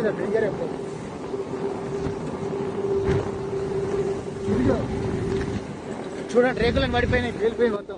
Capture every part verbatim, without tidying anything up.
చూడండి రేకులను పడిపోయినాయి, పేలిపోయి మొత్తం.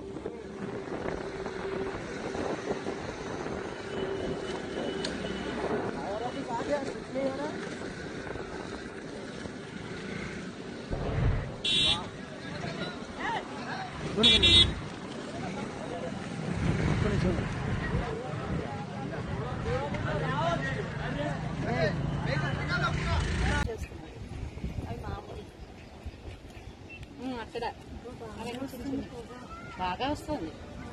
అక్కడ బాగా వస్తుంది.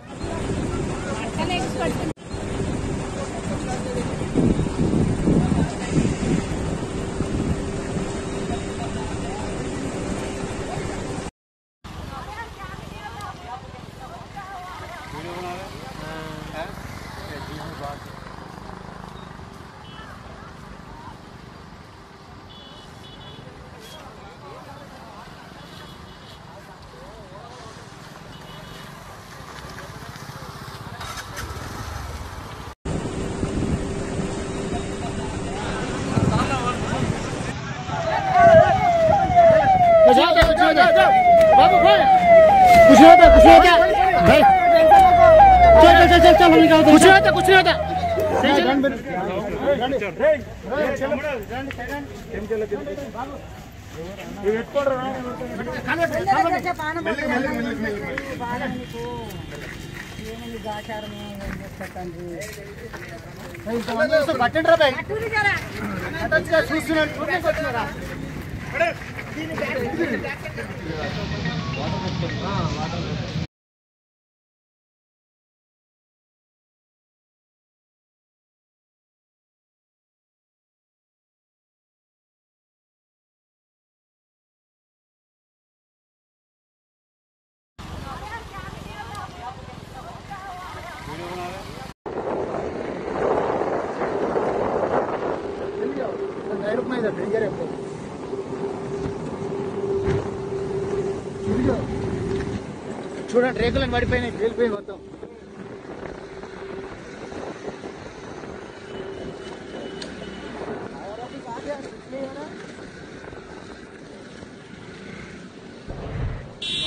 बाबू कुछ नहीं होता, कुछ नहीं होता भाई, चल चल चल चल, हम निकालते, कुछ नहीं होता, कुछ नहीं होता। బట్టండి రా బాయ్, చూస్తున్నాను చూడడానికి వచ్చినారా? చూడండి రేకులను పడిపోయినాయి, పేలిపోయి మొత్తం.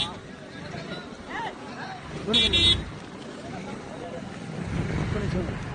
చూడండి